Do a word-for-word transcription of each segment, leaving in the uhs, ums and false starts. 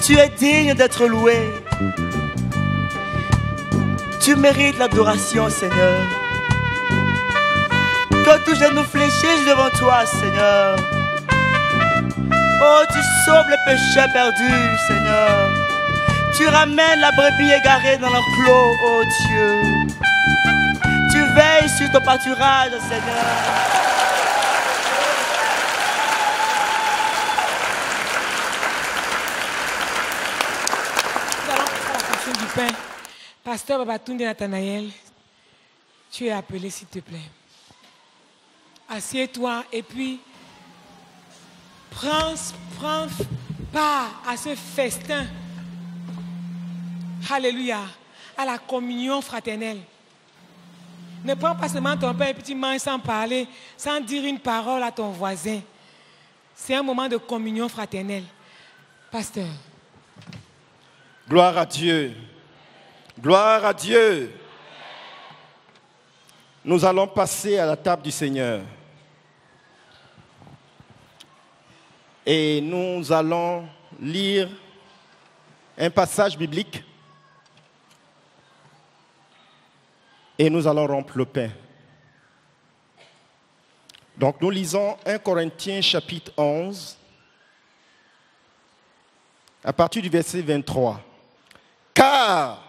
Tu es digne d'être loué. Tu mérites l'adoration, Seigneur. Que tout genou fléchisse devant toi, Seigneur. Oh, tu sauves les pécheurs perdus, Seigneur. Tu ramènes la brebis égarée dans l'enclos, oh Dieu. Tu veilles sur ton pâturage, Seigneur. Nous allons faire la fonction du pain. Pasteur Babatunde Nathanaël, tu es appelé, s'il te plaît. Assieds-toi et puis prends, prends part à ce festin. Alléluia. À la communion fraternelle. Ne prends pas seulement ton pain et puis tu manges sans parler, sans dire une parole à ton voisin. C'est un moment de communion fraternelle. Pasteur. Gloire à Dieu. Gloire à Dieu. Nous allons passer à la table du Seigneur. Et nous allons lire un passage biblique. Et nous allons rompre le pain. Donc nous lisons premier Corinthiens chapitre onze, à partir du verset vingt-trois. Car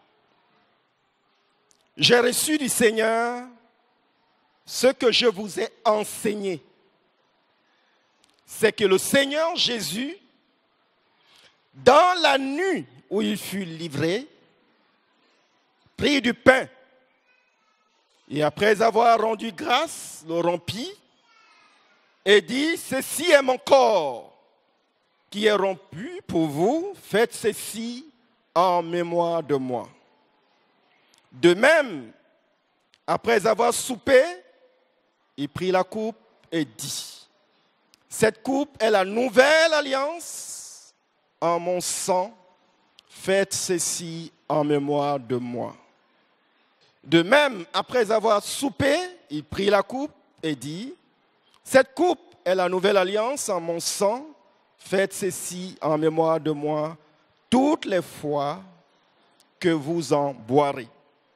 j'ai reçu du Seigneur ce que je vous ai enseigné. C'est que le Seigneur Jésus, dans la nuit où il fut livré, prit du pain. Et après avoir rendu grâce, le rompit et dit, ceci est mon corps qui est rompu pour vous, faites ceci en mémoire de moi. De même, après avoir soupé, il prit la coupe et dit, cette coupe est la nouvelle alliance en mon sang, faites ceci en mémoire de moi. De même, après avoir soupé, il prit la coupe et dit, cette coupe est la nouvelle alliance en mon sang, faites ceci en mémoire de moi toutes les fois que vous en boirez.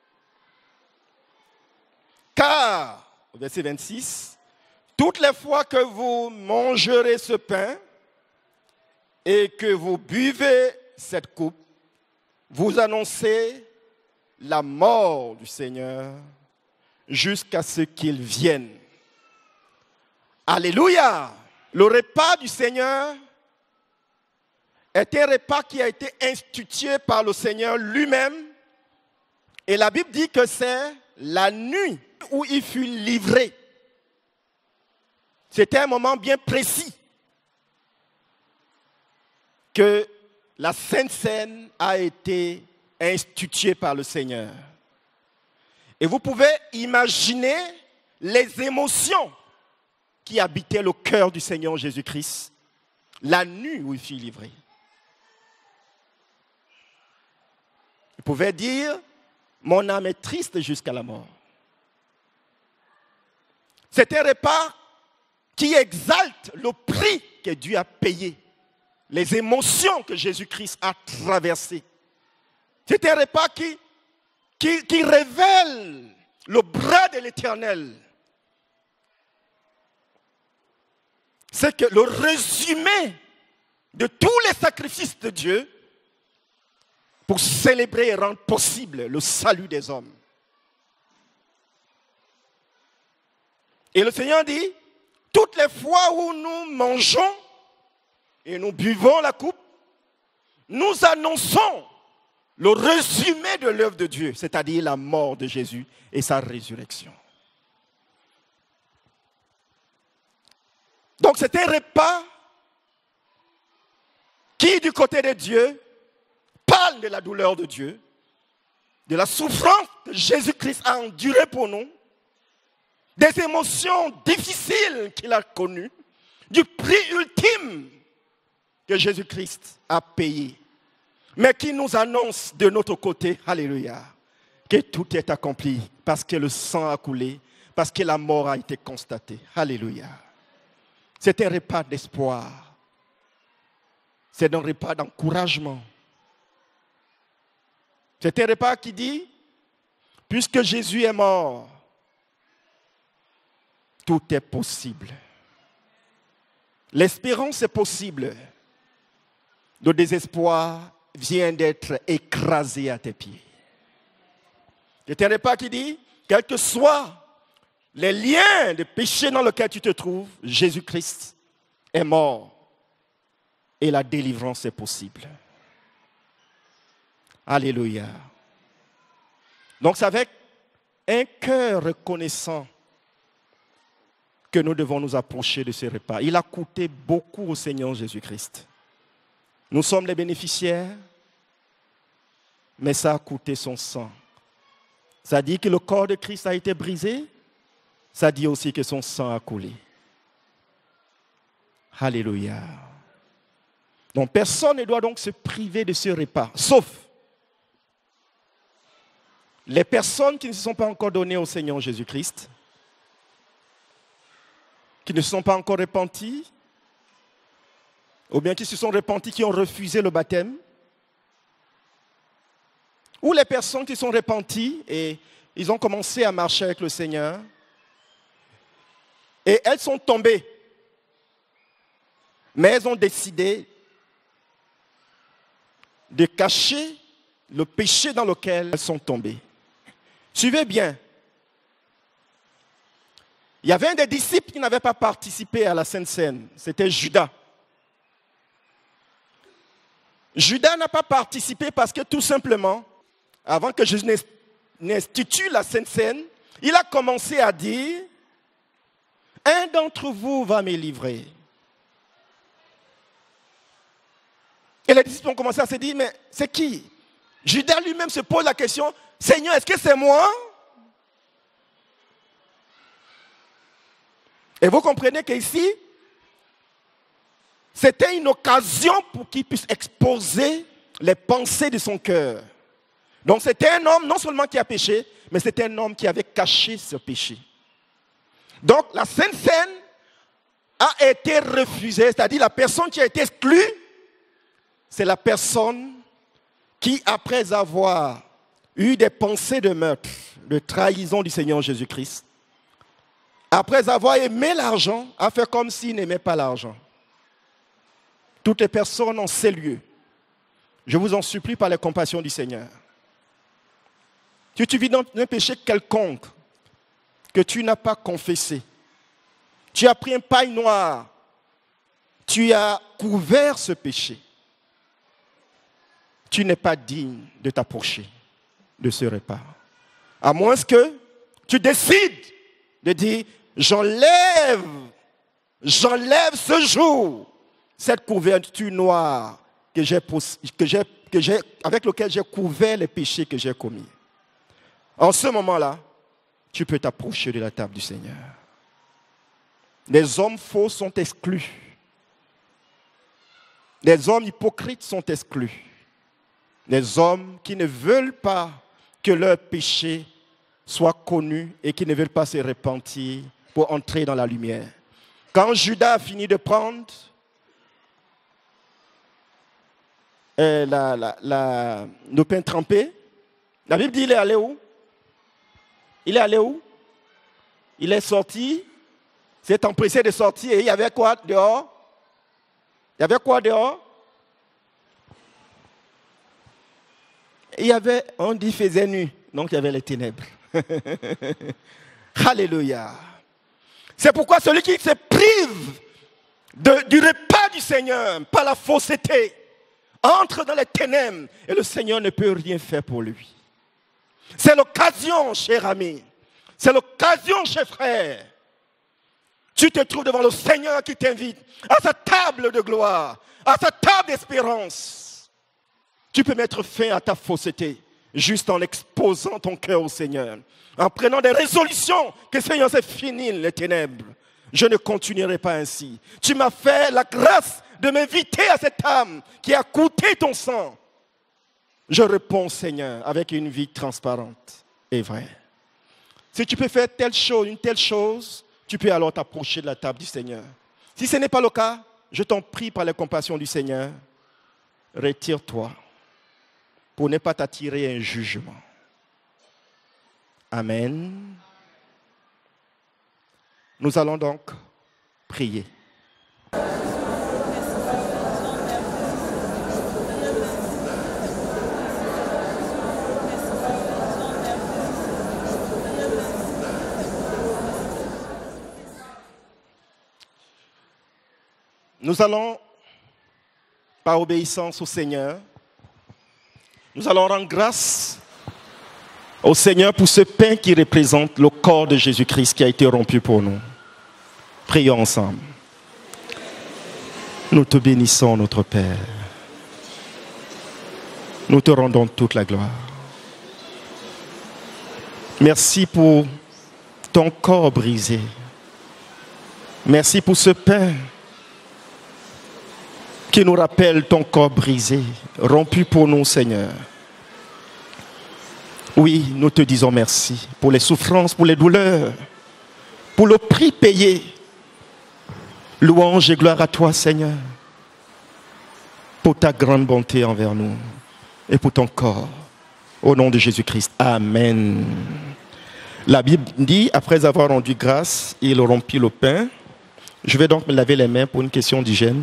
Car, verset vingt-six, toutes les fois que vous mangerez ce pain et que vous buvez cette coupe, vous annoncez la mort du Seigneur jusqu'à ce qu'il vienne. Alléluia! Le repas du Seigneur est un repas qui a été institué par le Seigneur lui-même. Et la Bible dit que c'est la nuit où il fut livré. C'était un moment bien précis que la Sainte Seine a été instituée par le Seigneur. Et vous pouvez imaginer les émotions qui habitaient le cœur du Seigneur Jésus-Christ la nuit où il fut livré. Il pouvait dire, mon âme est triste jusqu'à la mort. C'est un repas qui exalte le prix que Dieu a payé, les émotions que Jésus-Christ a traversées. C'est un repas qui, qui, qui révèle le bras de l'Éternel. C'est que le résumé de tous les sacrifices de Dieu pour célébrer et rendre possible le salut des hommes. Et le Seigneur dit, toutes les fois où nous mangeons et nous buvons la coupe, nous annonçons le résumé de l'œuvre de Dieu, c'est-à-dire la mort de Jésus et sa résurrection. Donc c'est un repas qui, du côté de Dieu, parle de la douleur de Dieu, de la souffrance que Jésus-Christ a endurée pour nous, des émotions difficiles qu'il a connues, du prix ultime que Jésus-Christ a payé, mais qui nous annonce de notre côté, alléluia, que tout est accompli parce que le sang a coulé, parce que la mort a été constatée. Alléluia. C'est un repas d'espoir. C'est un repas d'encouragement. C'est un repas qui dit, puisque Jésus est mort, tout est possible. L'espérance est possible. Le désespoir vient d'être écrasé à tes pieds. C'est un repas qui dit, quels que soient les liens de péché dans lesquels tu te trouves, Jésus-Christ est mort et la délivrance est possible. Alléluia. Donc c'est avec un cœur reconnaissant que nous devons nous approcher de ce repas. Il a coûté beaucoup au Seigneur Jésus-Christ. Nous sommes les bénéficiaires, mais ça a coûté son sang. Ça dit que le corps de Christ a été brisé, ça dit aussi que son sang a coulé. Alléluia. Donc personne ne doit donc se priver de ce repas, sauf les personnes qui ne se sont pas encore données au Seigneur Jésus-Christ, qui ne se sont pas encore repenties, ou bien qui se sont repentis, qui ont refusé le baptême, ou les personnes qui sont repenties et ils ont commencé à marcher avec le Seigneur, et elles sont tombées, mais elles ont décidé de cacher le péché dans lequel elles sont tombées. Suivez bien. Il y avait un des disciples qui n'avait pas participé à la Sainte Seine, c'était Judas. Judas n'a pas participé parce que tout simplement, avant que Jésus n'institue la Sainte Seine, il a commencé à dire, un d'entre vous va me livrer. Et les disciples ont commencé à se dire, mais c'est qui? Judas lui-même se pose la question, Seigneur, est-ce que c'est moi? Et vous comprenez qu'ici, c'était une occasion pour qu'il puisse exposer les pensées de son cœur. Donc c'était un homme non seulement qui a péché, mais c'était un homme qui avait caché ce péché. Donc la Sainte Seine a été refusée, c'est-à-dire la personne qui a été exclue, c'est la personne qui, après avoir eu des pensées de meurtre, de trahison du Seigneur Jésus-Christ, après avoir aimé l'argent, a fait comme s'il n'aimait pas l'argent. Toutes les personnes en ces lieux, je vous en supplie par la compassion du Seigneur. Si tu vis dans un péché quelconque que tu n'as pas confessé, tu as pris un paille noir, tu as couvert ce péché, tu n'es pas digne de t'approcher de ce repas. À moins que tu décides de dire, j'enlève, j'enlève ce jour cette couverture noire que j'ai, que j'ai, que j'ai, avec laquelle j'ai couvert les péchés que j'ai commis. En ce moment-là, tu peux t'approcher de la table du Seigneur. Les hommes faux sont exclus. Les hommes hypocrites sont exclus. Les hommes qui ne veulent pas que leur péché soit connu et qui ne veulent pas se repentir pour entrer dans la lumière. Quand Judas a fini de prendre euh, la, la, la, le pain trempé, la Bible dit il est allé où? Il est allé où? Il est sorti, s'est empressé de sortir et il y avait quoi dehors? Il y avait quoi dehors? Il y avait, on dit, il faisait nuit, donc il y avait les ténèbres. Alléluia. C'est pourquoi celui qui se prive de, du repas du Seigneur par la fausseté entre dans les ténèbres et le Seigneur ne peut rien faire pour lui. C'est l'occasion, cher ami. C'est l'occasion, cher frère. Tu te trouves devant le Seigneur qui t'invite à sa table de gloire, à sa table d'espérance. Tu peux mettre fin à ta fausseté juste en exposant ton cœur au Seigneur, en prenant des résolutions que Seigneur, c'est fini les ténèbres. Je ne continuerai pas ainsi. Tu m'as fait la grâce de m'inviter à cette âme qui a coûté ton sang. Je réponds, Seigneur, avec une vie transparente et vraie. Si tu peux faire telle chose, une telle chose, tu peux alors t'approcher de la table du Seigneur. Si ce n'est pas le cas, je t'en prie par la compassion du Seigneur, retire-toi pour ne pas t'attirer un jugement. Amen. Nous allons donc prier. Nous allons, par obéissance au Seigneur, nous allons rendre grâce au Seigneur pour ce pain qui représente le corps de Jésus-Christ qui a été rompu pour nous. Prions ensemble. Nous te bénissons, notre Père. Nous te rendons toute la gloire. Merci pour ton corps brisé. Merci pour ce pain qui nous rappelle ton corps brisé, rompu pour nous, Seigneur. Oui, nous te disons merci pour les souffrances, pour les douleurs, pour le prix payé. Louange et gloire à toi, Seigneur, pour ta grande bonté envers nous et pour ton corps. Au nom de Jésus-Christ. Amen. La Bible dit, après avoir rendu grâce, il rompit le pain. Je vais donc me laver les mains pour une question d'hygiène.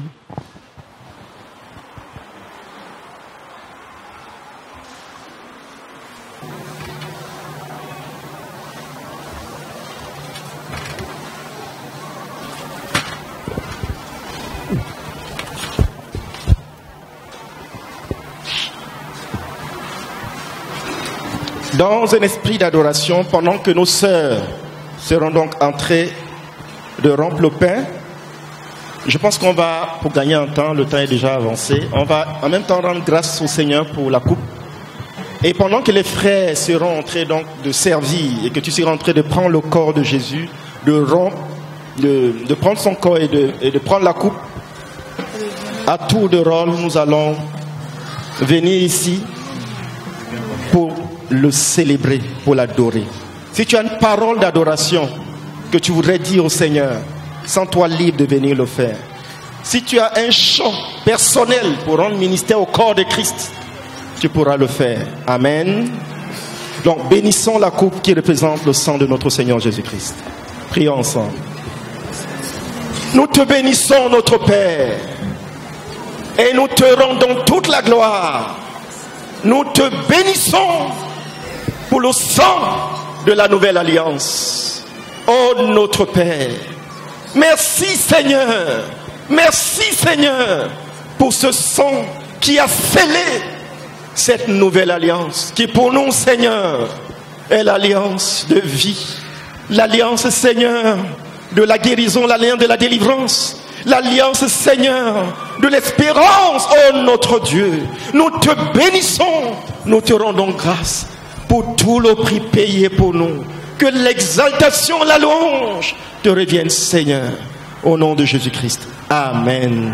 Dans un esprit d'adoration, pendant que nos sœurs seront donc entrées de rompre le pain, je pense qu'on va, pour gagner un temps, le temps est déjà avancé, on va en même temps rendre grâce au Seigneur pour la coupe. Et pendant que les frères seront en train donc de servir et que tu seras en train de prendre le corps de Jésus, de rompre, de, de prendre son corps et de, et de prendre la coupe, à tour de rôle, nous allons venir ici pour le célébrer, pour l'adorer. Si tu as une parole d'adoration que tu voudrais dire au Seigneur, sens-toi libre de venir le faire. Si tu as un chant personnel pour rendre ministère au corps de Christ, tu pourras le faire. Amen. Donc bénissons la coupe qui représente le sang de notre Seigneur Jésus-Christ. Prions ensemble. Nous te bénissons, notre Père, et nous te rendons toute la gloire. Nous te bénissons pour le sang de la nouvelle alliance. Oh notre Père, merci Seigneur, merci Seigneur pour ce sang qui a scellé cette nouvelle alliance, qui pour nous Seigneur est l'alliance de vie, l'alliance Seigneur de la guérison, l'alliance de la délivrance, l'alliance Seigneur de l'espérance. Oh notre Dieu, nous te bénissons, nous te rendons grâce pour tout le prix payé pour nous. Que l'exaltation, la louange te revienne Seigneur, au nom de Jésus-Christ. Amen.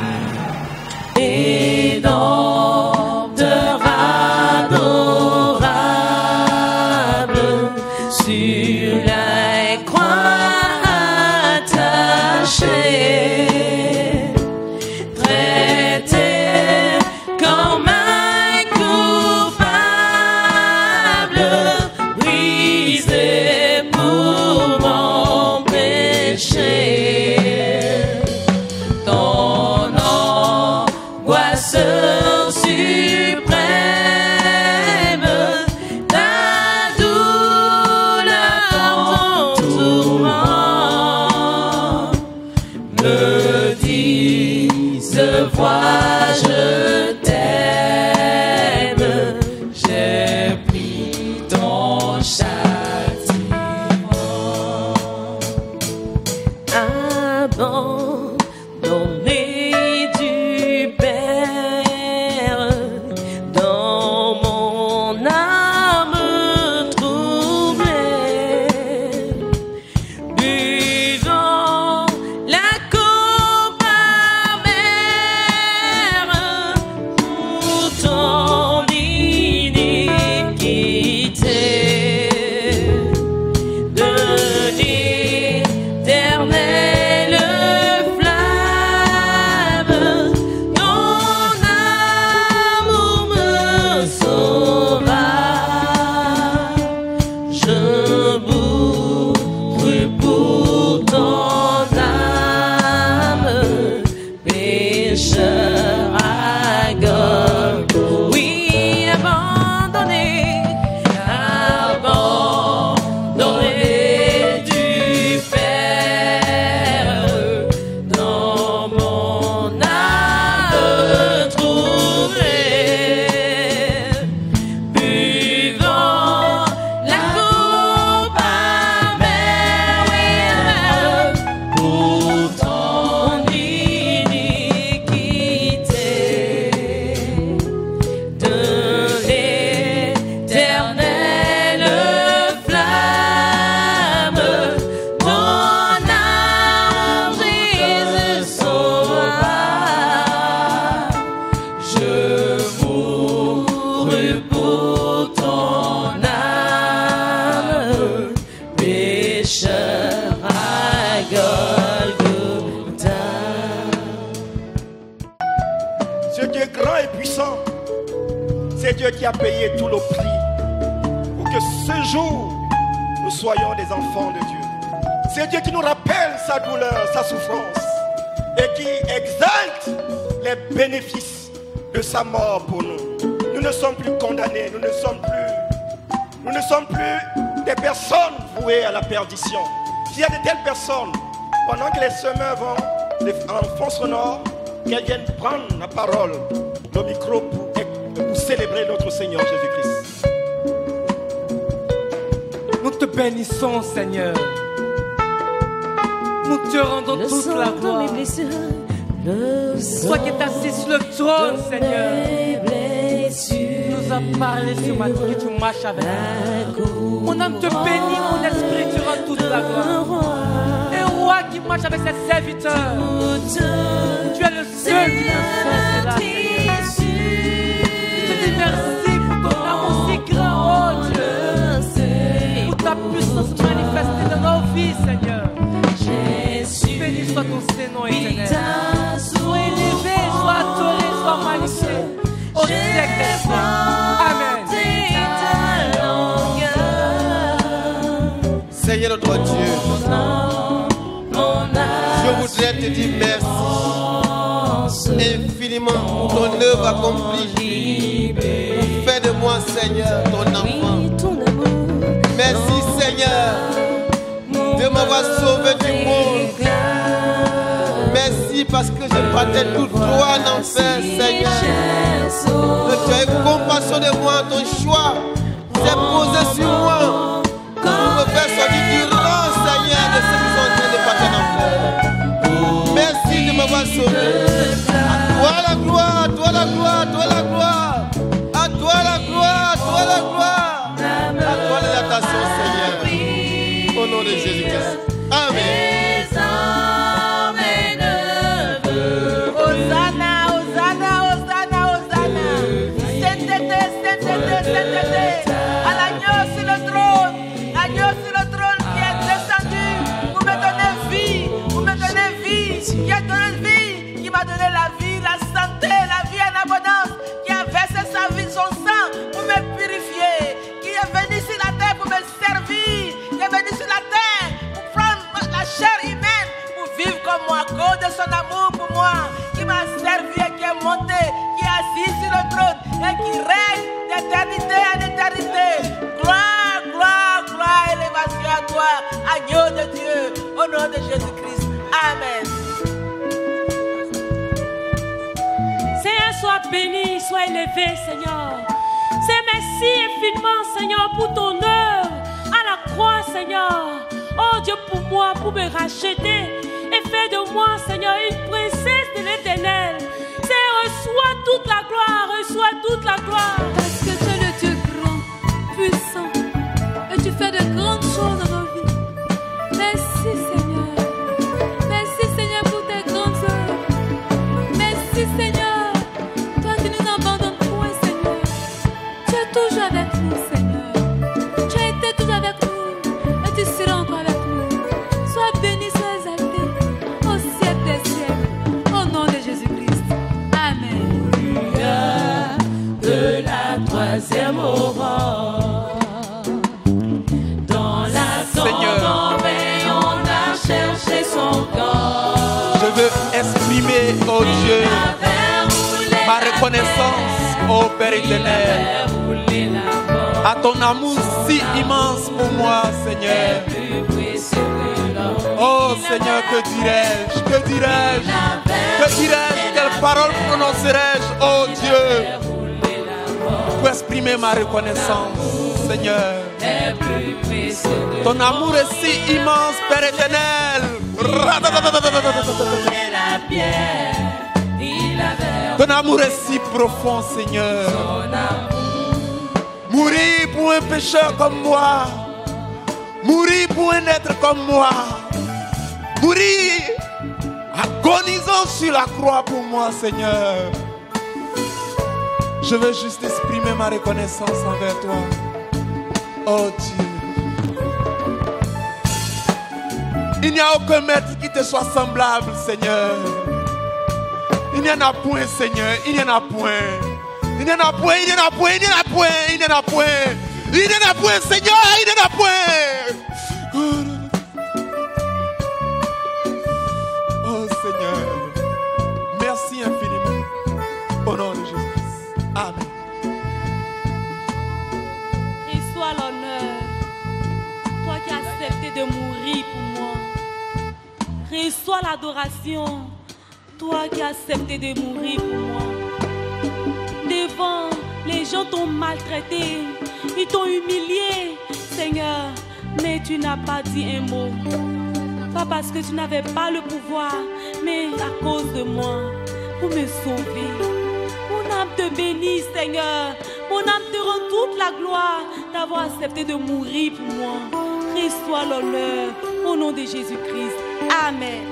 Et dompteur adorable sur la croix attachée, traité comme un coupable, brisé pour mon péché. Ton angoisse suprême, ta douleur, ton tourment me disent, vois, je t'aime, j'ai pris ton châtiment. Abandonné du Père, dans mon âme troublée, buvant la coupe amère Ce Dieu grand et puissant, c'est Dieu qui a payé tout le prix pour que ce jour, nous soyons des enfants de Dieu. C'est Dieu qui nous rappelle sa douleur, sa souffrance et qui exalte les bénéfices de sa mort pour nous. Nous ne sommes plus condamnés, nous ne sommes plus, nous ne sommes plus des personnes vouées à la perdition. S'il y a de telles personnes, pendant que les semeurs vont en fond sonore, qu'elles viennent prendre la parole, le micro pour, pour célébrer notre Seigneur Jésus-Christ. Nous te bénissons, Seigneur. Nous te rendons Le toute sang la de gloire. mes blessures, le Toi qui es assis sur le trône, sang Seigneur. de mes blessures, Tu nous as parlé ce matin que tu marches avec nous. Mon âme te bénit, mon esprit te rend toute la gloire. Un roi qui marche avec ses serviteurs. Tu es le seul qui peut faire cela, Seigneur. Je te dis merci pour ton amour si grand, oh Dieu. Pour ta puissance manifestée dans nos vies, Seigneur. Béni soit ton Saint-Nom éternel. Sois élevé, sois adoré, sois magnifié. Au siècle des siècles. Amen. Seigneur notre Dieu, je voudrais te dire merci infiniment pour ton œuvre accomplie, pour faire de moi, Seigneur, ton enfant. Merci, Seigneur, de m'avoir sauvé du monde. Merci parce que je partais tout droit en enfer, Seigneur. Que tu as eu compassion de moi, ton choix s'est posé sur moi pour me faire sortir du rang, Seigneur, de ceux qui sont en train de partir en enfer. Merci de m'avoir sauvé. À toi la gloire, à toi la gloire, à toi la gloire. À toi la gloire, à toi la gloire. À toi l'exaltation, Seigneur. Au nom de Jésus-Christ. Amen. Hosanna, Hosanna, Hosanna, Hosanna. Sainteté, sainteté, sainteté. À l'agneau sur le trône, l'agneau sur le trône qui est descendu pour me donner vie, pour me donner vie, qui a donné vie, qui m'a donné la vie, la santé, la vie en abondance, qui a versé sa vie, son sang pour me purifier, qui est venu sur la terre pour me servir, qui est venu sur la terre pour prendre la chair humaine, pour vivre comme moi, à cause de son amour pour moi, qui m'a servi et qui est monté, qui est assis sur le trône et qui règne d'éternité en éternité. Gloire, gloire, gloire, élévation à toi, agneau de Dieu, au nom de Jésus-Christ. Amen. Seigneur, sois béni, sois élevé, Seigneur. C'est merci infiniment, Seigneur, pour ton œuvre à la croix, Seigneur. Oh Dieu, pour moi, pour me racheter et faire de moi, Seigneur, une princesse de l'Éternel. Seigneur, reçois toute la gloire, reçois toute la gloire. Parce que tu es le Dieu grand, puissant, et tu fais de grandes choses dans nos vies. Merci Seigneur. Merci Seigneur pour tes grandes œuvres. Merci Seigneur. Toi qui nous abandonnes point, Seigneur. Tu es toujours avec nous, Seigneur. Tu as été toujours avec nous, et tu seras encore avec nous. Sois béni, sois exalté, au siècle des siècles. Au nom de Jésus-Christ. Amen. De la troisième aurore, dans la Seigneur, on a cherché son corps. je veux exprimer, oh Dieu, ma reconnaissance, ô Père éternel, à ton amour si immense pour moi, Seigneur. Oh Seigneur, que dirais-je, que dirais-je, que dirais-je, quelles paroles prononcerai-je, oh Dieu, pour exprimer ma reconnaissance, Seigneur. Ton amour est si immense, Père éternel. Ton amour est si profond, Seigneur. Mourir pour un pécheur comme moi. Mourir pour un être comme moi. Mourir agonisant sur la croix pour moi, Seigneur. Je veux juste exprimer ma reconnaissance envers toi. Oh Dieu. Il n'y a aucun maître qui te soit semblable, Seigneur. Il n'y en a point, Seigneur. Il n'y en a point. Il n'y en a point, il n'y en a point, il n'y en a point, il n'y en a point. Il n'y en a point, Seigneur, il n'y en a point. Oh Seigneur, merci infiniment. Au nom de Jésus. Amen. Reçois l'honneur, toi qui as accepté de mourir pour moi. Reçois l'adoration, toi qui as accepté de mourir pour moi. Devant, les gens t'ont maltraité, ils t'ont humilié, Seigneur, mais tu n'as pas dit un mot. Pas parce que tu n'avais pas le pouvoir, mais à cause de moi, pour me sauver. Mon âme te bénit, Seigneur. Mon âme te rend toute la gloire d'avoir accepté de mourir pour moi. Reçois l'honneur au nom de Jésus-Christ. Amen.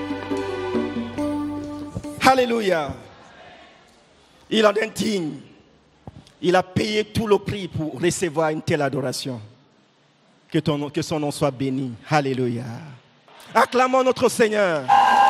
Alléluia. Il en est digne. Il a payé tout le prix pour recevoir une telle adoration. Que, ton, que son nom soit béni. Alléluia. Acclamons notre Seigneur.